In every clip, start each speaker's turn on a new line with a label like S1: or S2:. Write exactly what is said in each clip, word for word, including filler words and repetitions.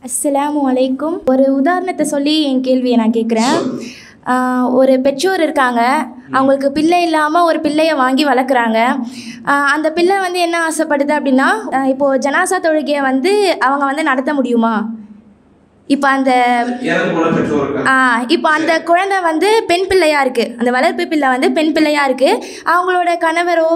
S1: அஸ்ஸலாமு அலைக்கும். ஒரு உதாரணத்தை சொல்லி என் கேள்வியை நான் கேட்குறேன். ஒரு பெற்றோர் இருக்காங்க, அவங்களுக்கு பிள்ளை இல்லாமல் ஒரு பிள்ளையை வாங்கி வளர்க்குறாங்க. அந்த பிள்ளை வந்து என்ன ஆசைப்படுது அப்படின்னா, இப்போது ஜனாசா தொழுகையை வந்து அவங்க வந்து நடத்த முடியுமா? இப்போ அந்த இப்போ அந்த குழந்தை வந்து பெண் பிள்ளையாக இருக்குது, அந்த வளர்ப்பு பிள்ளை வந்து பெண் பிள்ளையாக இருக்குது, அவங்களோட கணவரோ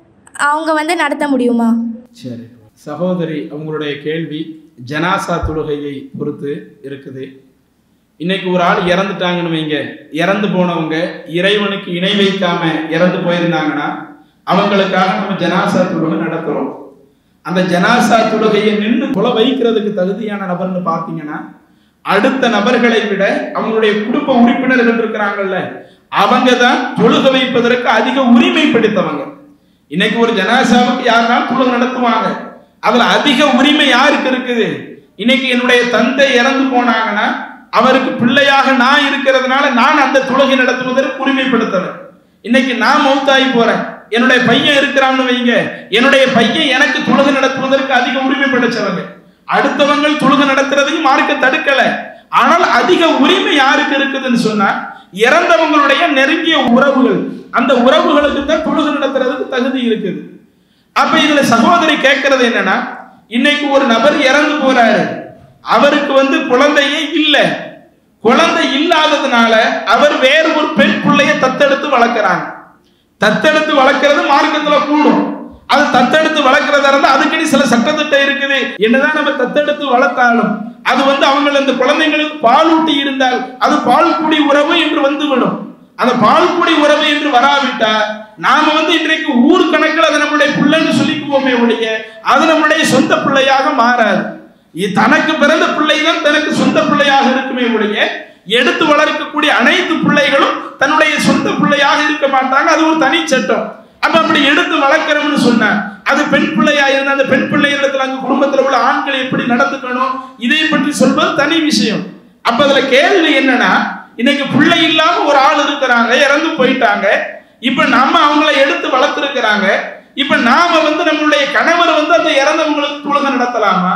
S1: அவங்க வந்து நடத்த முடியுமா?
S2: சரி சகோதரி, அவங்களுடைய கேள்வி ஜனாசா தொழுகையை பொறுத்து இருக்குது. இன்னைக்கு ஒரு ஆள் இறந்துட்டாங்கன்னு வைங்க, இறந்து போனவங்க இறைவனுக்கு இணை வைக்காம இறந்து போயிருந்தாங்கன்னா அவங்களுக்காக நம்ம ஜனாசா தொழுகை நடத்துகிறோம். அந்த ஜனாசா தொழுகையை நின்று கொலை வைக்கிறதுக்கு தகுதியான நபர்னு பார்த்தீங்கன்னா அடுத்த நபர்களை விட அவங்களுடைய குடும்ப உறுப்பினர்கள் இருக்கிறாங்கல்ல, அவங்க தான் தொழுகை வைப்பதற்கு அதிக உரிமை பிடித்தவங்க. இன்னைக்கு ஒரு ஜனாசாவுக்கு யாருனாலும் தொழுகை நடத்துவாங்க, அதுல அதிக உரிமை யாருக்கு இருக்குது? இன்னைக்கு என்னுடைய தந்தை இறந்து போனாங்கன்னா அவருக்கு பிள்ளையாக நான் இருக்கிறதுனால நான் அந்த தொழுகை நடத்துவதற்கு உரிமைப்படுத்துறேன். இன்னைக்கு நான் மௌத்தாகி போறேன், என்னுடைய பையன் இருக்கிறான்னு வைங்க, என்னுடைய பையன் எனக்கு தொழுகை நடத்துவதற்கு அதிக உரிமை படைச்சவங்க. அடுத்தவங்க தொழுகை நடத்துறதையும் மார்க்க தடுக்கல, ஆனால் அதிக உரிமை யாருக்கு இருக்குதுன்னு சொன்னா இறந்தவங்களுடைய நெருங்கிய உறவுகள், அந்த உறவுகளுக்கு தான் தொழுகை நடத்துறதுக்கு தகுதி இருக்குது. அப்ப இதுல சகோதரி கேட்கறது என்னன்னா, இன்னைக்கு ஒரு நபர் இறந்து போறாரு, அவருக்கு வந்து குழந்தையே இல்லை, குழந்தை இல்லாததுனால அவர் வேறு ஒரு பெண் பிள்ளைய தத்தெடுத்து வளர்க்கிறாங்க. தத்தெடுத்து வளர்க்கிறது மார்க்கத்துல கூடும். அது தத்தெடுத்து வளர்க்கிறதா இருந்தா அதுக்குன்னு சில சட்டத்திட்டம் இருக்குது. என்னதான் நம்ம தத்தெடுத்து வளர்த்தாலும் அது வந்து அவங்க அந்த குழந்தைங்களுக்கு பால் ஊட்டி இருந்தால் அது பால் குடி உறவு என்று வந்துவிடும். அந்த பால் குடி உறவு என்று வராவிட்டா நாம வந்து இன்றைக்கு ஊர் கணக்கில் அதை நம்மளுடைய பிள்ளைன்னு சொல்லிக்குவோமே ஒழிய அது நம்மளுடைய சொந்த பிள்ளையாக மாறாது. தனக்கு பிறந்த பிள்ளைதான் தனக்கு சொந்த பிள்ளையாக இருக்குமே ஒழிய எடுத்து வளர்க்கக்கூடிய அனைத்து பிள்ளைகளும் தன்னுடைய சொந்த பிள்ளையாக இருக்க மாட்டாங்க. அது ஒரு தனி சட்டம். அப்ப அப்படி எடுத்து வளர்க்கிறோம்னு சொன்ன அது பெண் பிள்ளையா இருந்தா அந்த பெண் பிள்ளை இடத்துல அங்க குடும்பத்தில் உள்ள ஆண்கள் எப்படி நடந்துக்கணும் இதை பற்றி சொல்வது தனி விஷயம். அப்ப அதுல கேள்வி என்னன்னா, இன்னைக்கு பிள்ளை இல்லாம ஒரு ஆள் இருக்கிறாங்க, இறந்து போயிட்டாங்க, இப்ப நம்ம அவங்கள எடுத்து வளர்த்துருக்கிறாங்க, இப்ப நாம வந்து நம்மளுடைய கணவர் வந்து அந்த இறந்தவங்களுக்கு தொழுகை நடத்தலாமா?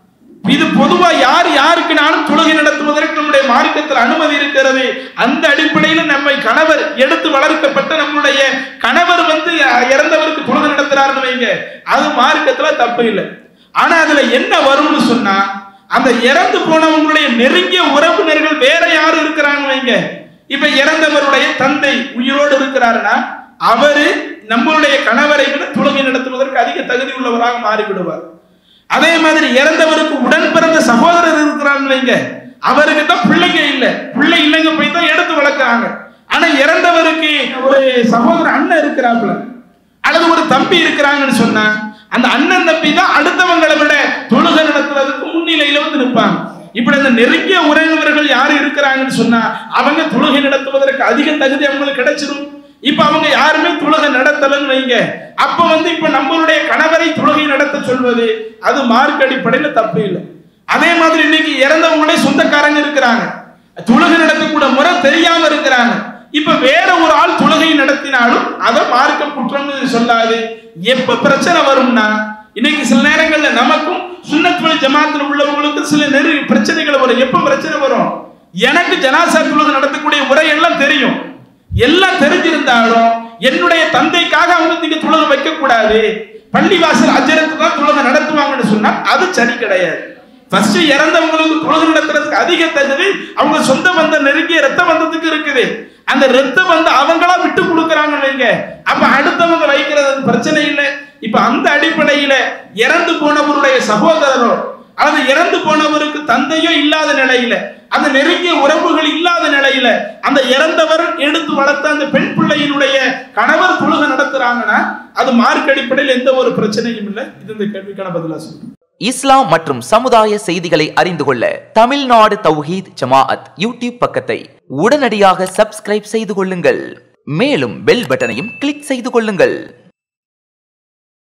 S2: இது பொதுவா யார் யாருக்குனாலும் தொழுகை நடத்துவதற்கு நம்முடைய மார்க்கத்தில் அனுமதி இருக்கிறது. அந்த அடிப்படையில் நம்மை கணவர் எடுத்து வளர்க்கப்பட்ட நம்முடைய கணவர் வந்து இறந்தவருக்கு தொழுகை நடத்துறாருன்னு வைங்க, அது மார்க்கத்துல தப்பு இல்லை. ஆனா அதுல என்ன வரும்னு சொன்னா, அந்த இறந்து போனவங்களுடைய நெருங்கிய உறவினர்கள் வேற யாரு இருக்கிறாங்க வைங்க, இப்ப இறந்தவருடைய தந்தை உயிரோடு இருக்கிறாருன்னா அவரு நம்மளுடைய கணவரை விட தொழுகை நடத்துவதற்கு அதிக தகுதி உள்ளவராக மாறிவிடுவார். அதே மாதிரி இறந்தவருக்கு உடன் பிறந்த சகோதரர் இருக்கிறாங்க வைங்க, அவருக்கு தான் பிள்ளைங்க இல்லை, பிள்ளை இல்லைங்க போய் தான் எடுத்து வளர்க்கிறாங்க. ஆனா இறந்தவருக்கு ஒரு சகோதரர் அண்ணன் இருக்கிறாப்புல அல்லது ஒரு தம்பி இருக்கிறாங்கன்னு சொன்னா அந்த அண்ணன் தம்பி தான் அடுத்தவங்களை விட தொழுகை நடத்துவதற்கு முன்னிலையில வந்து நிற்பாங்க. இப்படி அந்த நெருங்கிய உறவினர்கள் யாரு இருக்கிறாங்கன்னு சொன்னா அவங்க தொழுகை நடத்துவதற்கு அதிக தகுதி அவங்களுக்கு கிடைச்சிடும். இப்ப அவங்க யாருமே தொழுகை நடத்தலன்னு வைங்க, அப்ப வந்து இப்ப நம்மளுடைய கணவரை தொழுகை நடத்த சொல்வது அது மார்க்க அடிப்படையில தப்பு இல்லை. அதே மாதிரி இன்னைக்கு இறந்தவங்களே சொந்தக்காரங்க இருக்கிறாங்க, தொழுகை நடத்தக்கூட முறை தெரியாம இருக்கிறாங்க, இப்ப வேற ஒரு ஆள் தொழுகை நடத்தினாலும் அதை மார்க்க குற்றம்னு சொல்லாது. எப்ப பிரச்சனை வரும்னா, இன்னைக்கு சில நேரங்கள்ல நமக்கும் சுன்னத் வல் ஜமாத்துல உள்ளவங்களுக்கு சில நெரு பிரச்சனைகள் வரும். எப்ப பிரச்சனை வரும், எனக்கு ஜனாசா தொழுகை நடத்தக்கூடிய முறையெல்லாம் தெரியும், எல்லாம் தெரிஞ்சிருந்தாலும் என்னுடைய தந்தைக்காக அவங்க நீங்க தொழுகை வைக்க கூடாது, பள்ளிவாசல் அஜரத்து தான் தொழுகை நடத்துவாங்கன்னு சொன்னா அது சரி கிடையாது. ஃபர்ஸ்ட் இறந்தவங்களுக்கு தொழுகை நடத்துறதுக்கு அதிக தகுதி அவங்க சொந்த பந்த நெருங்கிய ரத்த பந்தத்துக்கு இருக்குது. அந்த ரத்த பந்தம் அவங்களா விட்டு கொடுக்குறாங்கன்னு வைங்க, அப்ப அடுத்தவங்க வைக்கிறது பிரச்சனை இல்லை. இப்ப அந்த அடிப்படையில இறந்து போனவருடைய சகோதரரோ அல்லது இறந்து போனவருக்கு தந்தையோ இல்லாத நிலையில, அந்த நெருங்கிய உறவுகள் இல்லாத நிலையில அந்த இறந்தவர் எடுத்து வளர்த்த அந்த பெண் பிள்ளையினுடைய கணவர் தொழுகை நடத்துறாங்கன்னா அது மார்க்க அடிப்படையில் எந்த ஒரு பிரச்சனையும் இல்லை. இது இந்த கேள்விக்கான பதிலா சொல்றேன்.
S3: இஸ்லாம் மற்றும் சமுதாய செய்திகளை அறிந்து கொள்ள தமிழ்நாடு தௌஹீத் ஜமாஅத் யூடியூப் பக்கத்தை உடனடியாக சப்ஸ்கிரைப் செய்து கொள்ளுங்கள். மேலும் பெல் பட்டனையும் கிளிக் செய்து கொள்ளுங்கள்.